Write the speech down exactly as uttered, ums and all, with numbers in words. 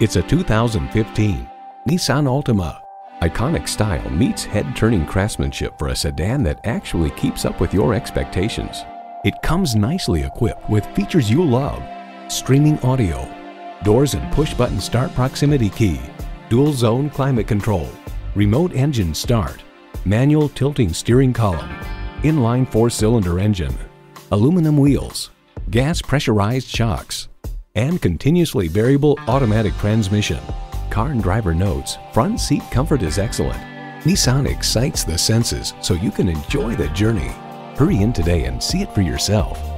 It's a two thousand fifteen Nissan Altima. Iconic style meets head-turning craftsmanship for a sedan that actually keeps up with your expectations. It comes nicely equipped with features you love: streaming audio, doors and push-button start proximity key, dual-zone climate control, remote engine start, manual tilting steering column, inline four-cylinder engine, aluminum wheels, gas pressurized shocks, and continuously variable automatic transmission. Car and driver notes, front seat comfort is excellent. Nissan excites the senses so you can enjoy the journey. Hurry in today and see it for yourself.